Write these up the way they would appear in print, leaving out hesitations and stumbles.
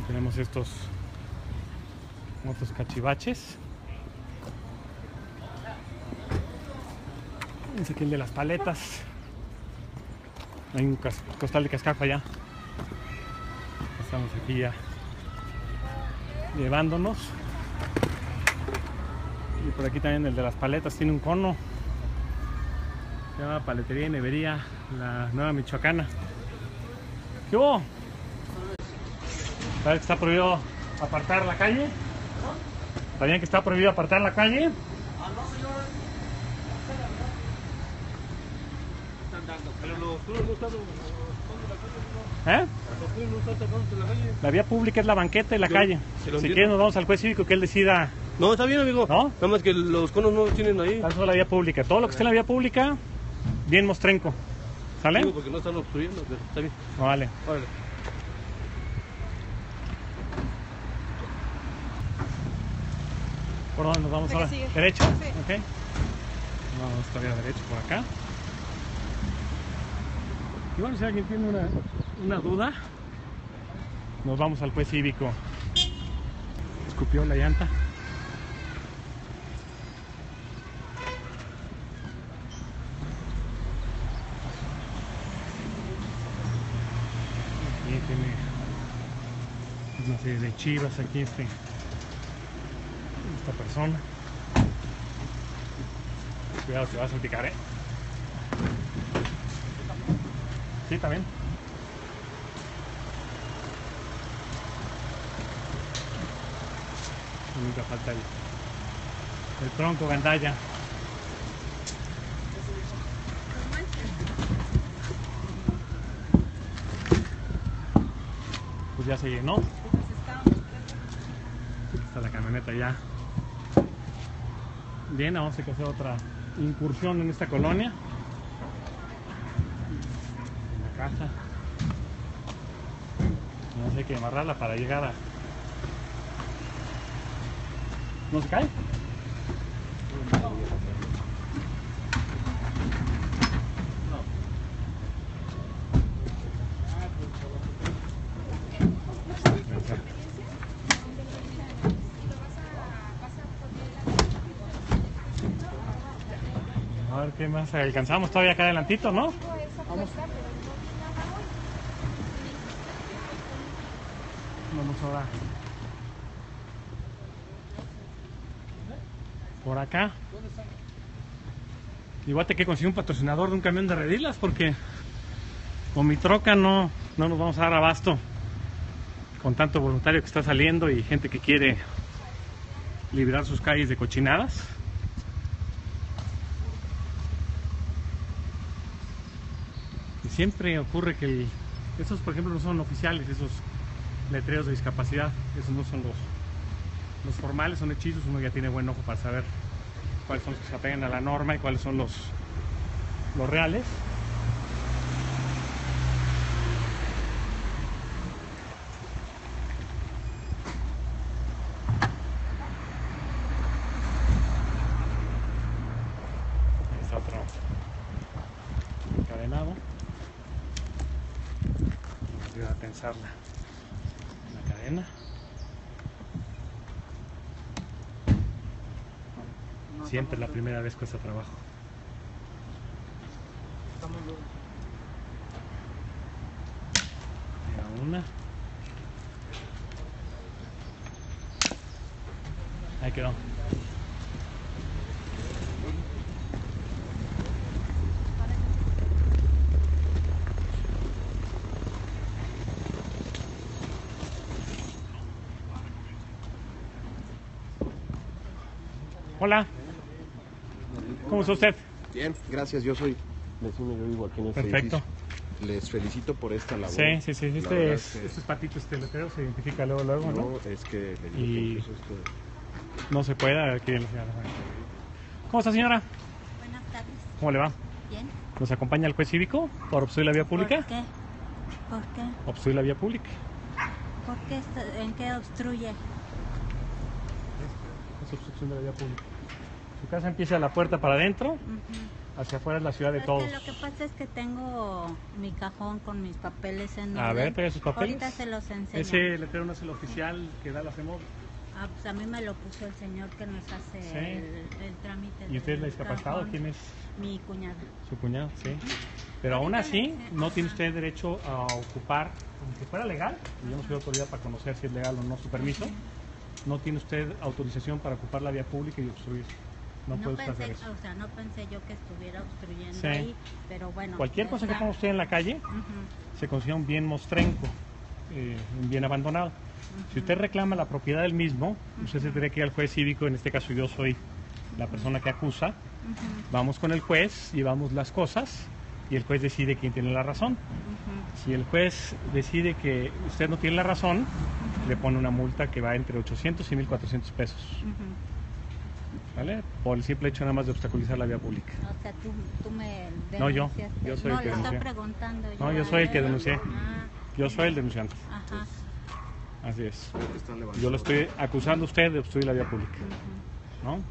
Tenemos estos otros cachivaches. Es aquí el de las paletas. Hay un costal de cascajo allá. Estamos aquí ya llevándonos. Y por aquí también el de las paletas tiene un cono. Se llama Paletería y Nevería La Nueva Michoacana. ¿Qué hubo? ¿Sabes que está prohibido apartar la calle? ¿Sabían que está prohibido apartar la calle? Pero los clubes no están ¿Eh? La vía pública es la banqueta y la calle. Si quieres nos vamos al juez cívico que él decida. No, está bien, amigo. ¿No? Nada más que los conos no los tienen ahí. Tanto la vía pública. Todo lo que esté en la vía pública, bien mostrenco. ¿Sale? Digo, porque no están obstruyendo, pero está bien. No, vale. Órale. ¿Por dónde nos vamos ahora? Sigue. ¿Derecho? Sí. Ok. Vamos todavía derecho por acá. Y bueno, si alguien tiene una duda, nos vamos al juez cívico. Escupió la llanta. Aquí tiene una serie de chivas aquí esta persona. Cuidado, te vas a salpicar, ¿eh? Sí, también. Nunca falta el tronco gandalla. Pues ya se llenó. Está la camioneta ya. Bien, vamos a hacer otra incursión en esta colonia. En la casa. No sé, hay que amarrarla para llegar a... ¿No se cae? A ver qué más alcanzamos todavía acá adelantito, ¿no? Vamos ahora por acá. Igual te que conseguir un patrocinador de un camión de redilas porque con mi troca no nos vamos a dar abasto con tanto voluntario que está saliendo y gente que quiere liberar sus calles de cochinadas. Y siempre ocurre que esos, por ejemplo, no son oficiales, esos letreros de discapacidad, esos no son los formales, son hechizos. Uno ya tiene buen ojo para saber cuáles son los que se apegan a la norma y cuáles son los reales. Ahí está otro encadenado. Vamos a ayudar a tensar la cadena. Siempre la primera vez cuesta trabajo. Llega una. Ahí quedó. Hola. ¿Cómo está usted? Bien, gracias. Yo soy vecino, yo vivo aquí en este Perfecto. edificio. Les felicito por esta labor. Sí. La Este verdad es patito, este letrero se identifica luego, ¿no? No, es que le digo Y- que eso es todo. No se puede. Aquí la señora. ¿Cómo está, señora? Buenas tardes. ¿Cómo le va? Bien. ¿Nos acompaña el juez cívico por obstruir la vía pública? ¿Por qué? ¿Por qué? Obstruir la vía pública. ¿Por qué? ¿En qué obstruye? Es obstrucción de la vía pública. Su casa empieza a la puerta para adentro, Ujú. Hacia afuera es la ciudad de Es todos. que lo que pasa es que tengo mi cajón con mis papeles en A orden. ver, traiga sus papeles. Ahorita se los enseño. Ese letrero no es el oficial que da la FEMOB. Ah, pues a mí me lo puso el señor que nos hace Sí. el trámite. ¿Y usted es la del discapacitada o cajón. quién es? Mi cuñada. Su cuñado, sí. Pero aún así, no tiene usted derecho a ocupar, aunque fuera legal, y yo no soy autoridad para conocer si es legal o no su permiso, no tiene usted autorización para ocupar la vía pública y obstruir. No puede usted hacer eso. O sea, no pensé yo que estuviera obstruyendo Sí. ahí, pero bueno. Cualquier cosa que está. ponga usted en la calle Ujú, se considera un bien mostrenco, un bien abandonado. Si usted reclama la propiedad del mismo, usted se tendría que ir al juez cívico, en este caso yo soy la persona que acusa, ujú. vamos con el juez, llevamos las cosas y el juez decide quién tiene la razón. Ujú. Si el juez decide que usted no tiene la razón, le pone una multa que va entre 800 y 1.400 pesos, Ujú. ¿vale? Por el simple hecho nada más de obstaculizar la vía pública. O sea, tú me No, yo denunciaste. soy el no, que le estoy denuncié. preguntando. No, yo soy el que denuncié. Ah, Yo soy el denunciante, ajá. así es. Creo que están levantando. Yo lo estoy acusando a usted de obstruir la vía pública, Ujú. ¿no?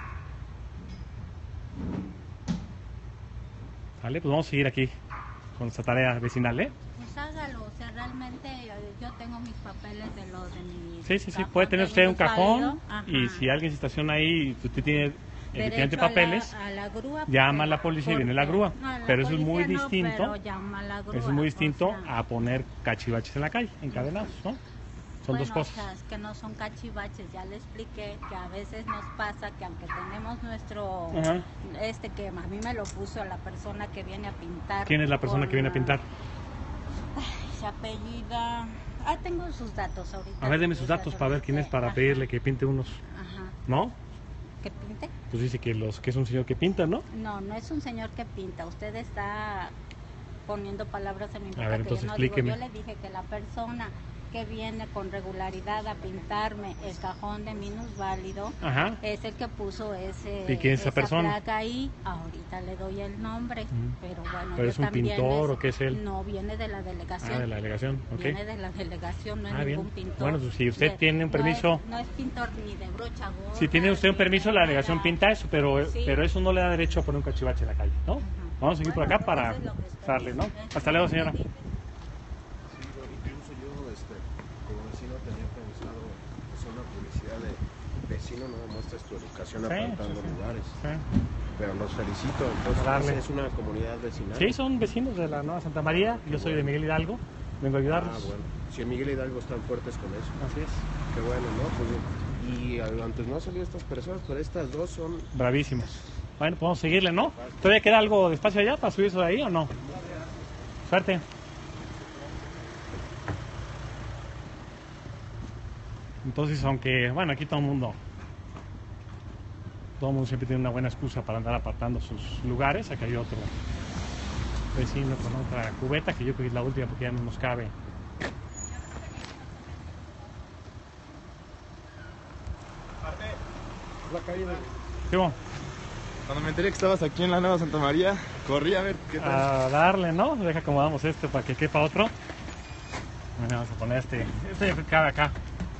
Vale, pues vamos a seguir aquí con esta tarea vecinal, ¿eh? Pues hágalo, o sea, realmente yo tengo mis papeles de lo de mi. Sí, sí, sí, cajón puede tener de usted un cajón minusválido. y Ajá. si alguien se estaciona ahí y usted tiene efectivamente Derecho papeles, a la grúa, llama porque- a la policía y viene la grúa. No, a la Pero eso es muy policía no, distinto. pero llama a la grúa, eso es muy o distinto sea. a poner cachivaches en la calle, encadenados, ¿no? Son Bueno, dos cosas. O sea, es que no son cachivaches, ya le expliqué que a veces nos pasa que aunque tenemos nuestro, Ajá. que a mí me lo puso la persona que viene a pintar. ¿Quién es la persona con que viene a pintar? Se apellida. Ah, tengo sus datos ahorita. A ver, deme sus datos para ver quién es, para Ajá, pedirle que pinte unos, Ajá. ¿no? ¿Que pinte? Pues dice que es un señor que pinta, ¿no? No, no es un señor que pinta. Usted está poniendo palabras en mi boca A ver, que entonces yo no explíqueme. digo. Yo le dije que la persona que viene con regularidad a pintarme el cajón de minusválido Ajá. es el que puso ¿Y quién es esa persona? placa ahí. Ahorita le doy el nombre, pero bueno, ¿Pero yo es un también pintor o qué es él? No, viene de la delegación. Ah, de la delegación, ok. Viene de la delegación, no es Ah, bien. ningún pintor. Bueno, pues si usted tiene un No es- permiso- No es, pintor ni de brocha gorda. Si tiene usted un ni permiso, de la delegación nada. pinta eso, pero Sí. eso no le da derecho a poner un cachivache en la calle, ¿no? Vamos a seguir por acá Bueno, para eso es lo que estoy darle, ¿no? diciendo. Hasta luego, señora. Sí, incluso yo, como vecino, tenía pensado hacer una publicidad de vecino, no demuestras tu educación Sí, apartando sí, sí. lugares. Sí. Pero los felicito, entonces Darle. es una comunidad vecinal. Sí, son vecinos de la Nueva Santa María. Yo soy de Miguel Hidalgo. Vengo a Ah, ayudarlos. bueno. Si en Miguel Hidalgo están fuertes con eso. Así es. Qué bueno, ¿no? Pues, y antes no salió estas personas, pero estas dos son... Bravísimos. Bueno, podemos seguirle, ¿no? ¿Todavía queda algo de espacio allá para subirse de ahí o no? Suerte. Entonces, aunque, bueno, aquí todo el mundo siempre tiene una buena excusa para andar apartando sus lugares. Acá hay otro vecino con otra cubeta, que yo creo que es la última porque ya no nos cabe. La calle de... ¿Qué hubo? Cuando me enteré que estabas aquí en la Nueva Santa María, corrí a ver qué tal. A darle, ¿no? Deja acomodamos este para que quepa otro. Bueno, vamos a poner este yo creo que cabe acá.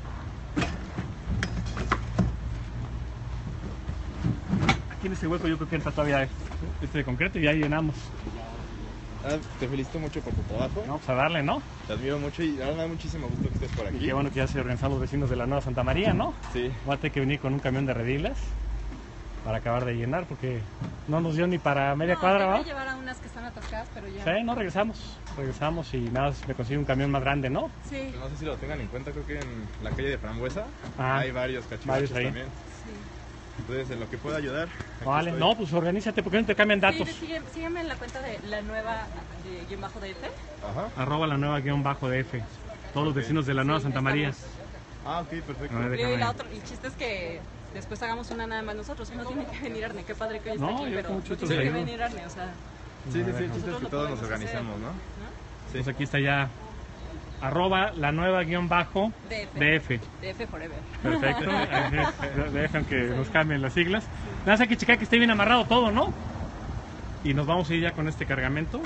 Aquí en este hueco yo creo que entra todavía este de concreto y ya llenamos. Te felicito mucho por tu trabajo. Vamos a darle, ¿no? Te admiro mucho y ahora me da muchísimo gusto que estés por Y aquí. qué bueno que ya se organizan los vecinos de la Nueva Santa María, ¿no? Sí. Voy a tener que venir con un camión de redilas para acabar de llenar porque no nos dio ni para media cuadra, Te voy ¿va? a llevar a unas que están atascadas, pero ya. Sí, no, regresamos y nada, me consigo un camión más grande, ¿no? Sí, No sé si lo tengan en cuenta, creo que en la calle de Frambuesa Ah, hay varios cachivaches varios ahí. también. sí. Entonces, en lo que pueda ayudar. aquí Vale, estoy. no, pues organízate, ¿por qué no te cambian datos? Sí, sígueme en la cuenta de la nueva guión bajo de F. Ajá. @ la nueva _DF. Todos los vecinos de la Nueva Sí, Santa María. estamos. Ah, ok, perfecto. A ver, Y déjame. el chiste es que después hagamos una nada más nosotros. No tiene que venir Arne, qué padre que hoy está No, aquí, yo pero con no mucho tiene gusto que le venir Arne, o sea, Sí, sí, sí, el chiste es nosotros que lo todos nos podemos organizamos, hacer, ¿no? ¿no? Pues aquí está ya @ la nueva DF. DF. DF Forever. Perfecto. Dejan que nos cambien las siglas. Nada más hay que checar que esté bien amarrado todo, ¿no? Y nos vamos a ir ya con este cargamento.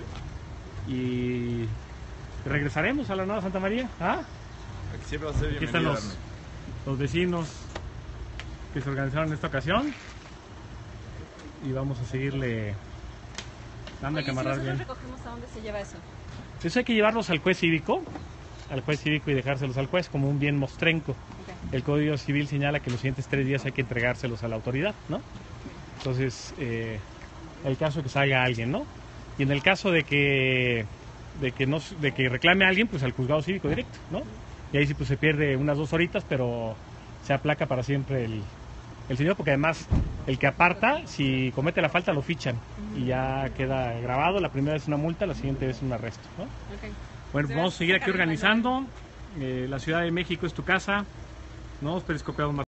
Y regresaremos a la Nueva Santa María. ¿Ah? Aquí siempre va a ser Aquí están bienvenido, los vecinos que se organizaron en esta ocasión. y vamos a seguirle dando a Oye, si camarar nosotros bien. recogemos, ¿a dónde se lleva eso? Eso hay que llevarlos al juez cívico y dejárselos al juez como un bien mostrenco. Ok. El Código Civil señala que los siguientes 3 días hay que entregárselos a la autoridad, ¿no? Entonces, el caso de que salga alguien, ¿no? Y en el caso de que reclame a alguien, pues al juzgado cívico directo, ¿no? Y ahí sí pues se pierde unas 2 horitas, pero se aplaca para siempre el señor, porque además el que aparta, si comete la falta, lo fichan y ya queda grabado. La primera es una multa, la siguiente es un arresto, ¿no? Ok. Bueno, vamos a seguir aquí organizando. La Ciudad de México es tu casa. Nos periscopeamos más.